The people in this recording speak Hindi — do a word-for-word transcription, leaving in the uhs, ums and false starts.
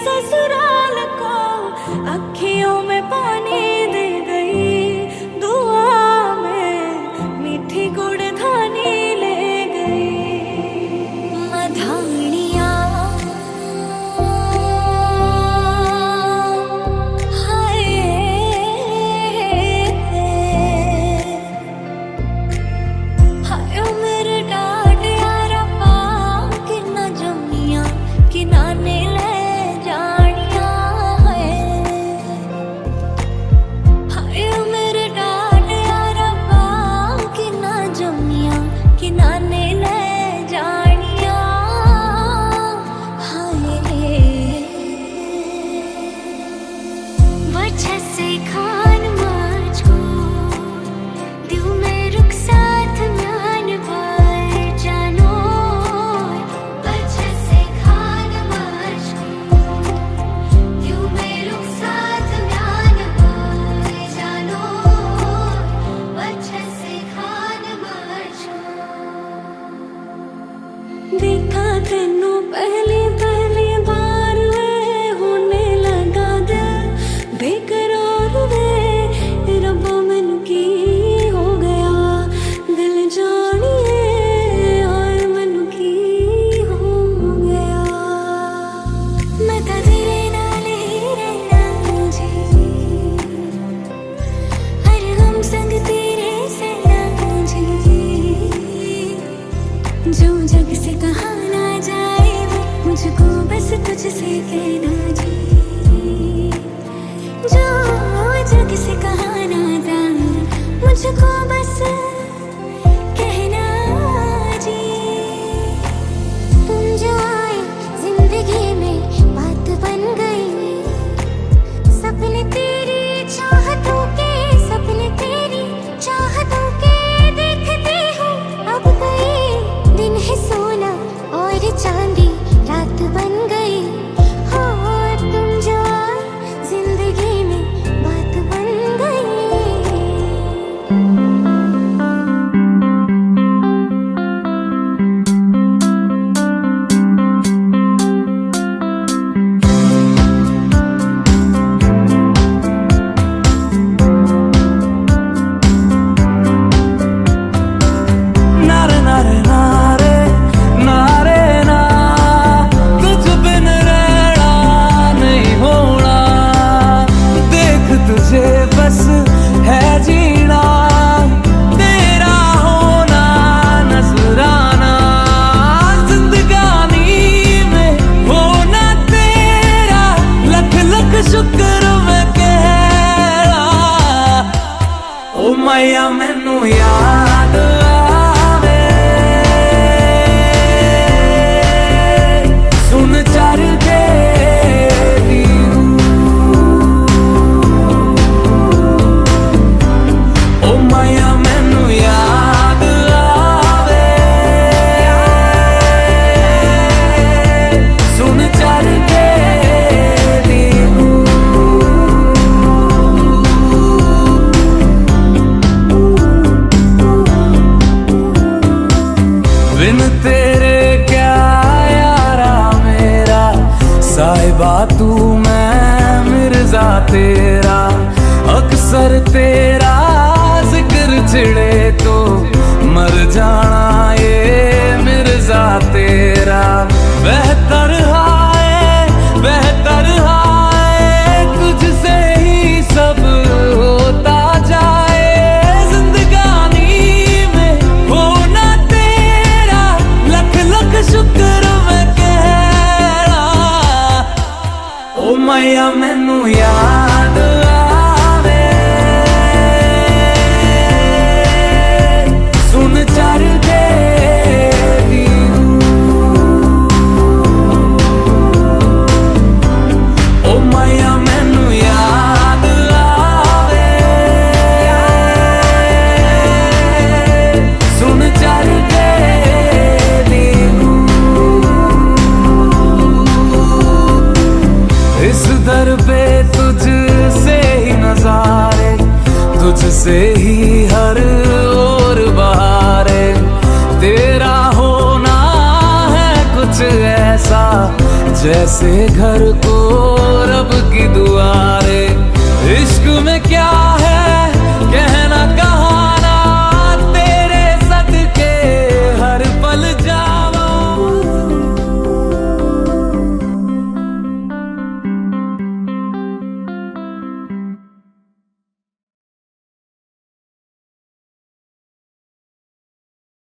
ससुराल को अखियों में पानी दे गई, दुआ में मीठी गुड़ धानी ले गई। मधानिया हाय हाय मेरे डाड यारा पा कि ना जमिया कि नाने ले जानिया है। हाय मेरे डाड यारा पा कि ना जमिया कि नाने ले जानिया हाय। वजह से खान मुझको दिल में रुक साथ म्यान पर जानो। वजह से खान मुझको दिल में रुक साथ म्यान पर जानो। वजह से खान मुझको देखा तेनू पहली पहली बार वे होने लगा दिल बेकरार वे। रब्बा मैनू की हो गया दिल जानिए हाय मैनू की हो गया। मैं तां तेरे नाल ही रहना जी, हर गम संग तेरे सहना जी। जो जग से कहा ना जाए वो मुझको बस तुझसे कहना जी। जो जग से कहा ना जाए मुझको बस कहना जी। तुम जो आए जिंदगी में बात बन गई, सपने तेरी चाहतों के सपने तेरी चाहतों के देखती हूँ। अब कई दिन है सोना और चांदी रात बन गई। हो तुम जो आए जिंदगी में बात बन गई। नारे नारे नारे नारे ना, तुझ बिन रहना नहीं होना। देख तुझे बस है जीना, तेरा होना नजराना। जिंदगानी में होना तेरा लख लख शुक्र मैं कहना। ओ मैया मैनू याद आवे सुन चर के दी ओ मैया मैनू याद आवे सुन चर के दी। बिन तेरे क्या यारा मेरा, साहिबा तू मैं मिर्जा तेरा। अक्सर तेरा जिक्र छिड़े तो मर जाना ये मिर्जा तेरा। बेहतर हाय बेहतर हाय तुझसे ही सब होता जाए। जिंदगानी में होना तेरा लख लख शुक्र मैं कहना। ओ मैया मैनू याद आवे सुन चर के दी। ओ मैया मैनू याद आवे सुन चर के दी। इस दर पे जैसे घर को रब की दुआ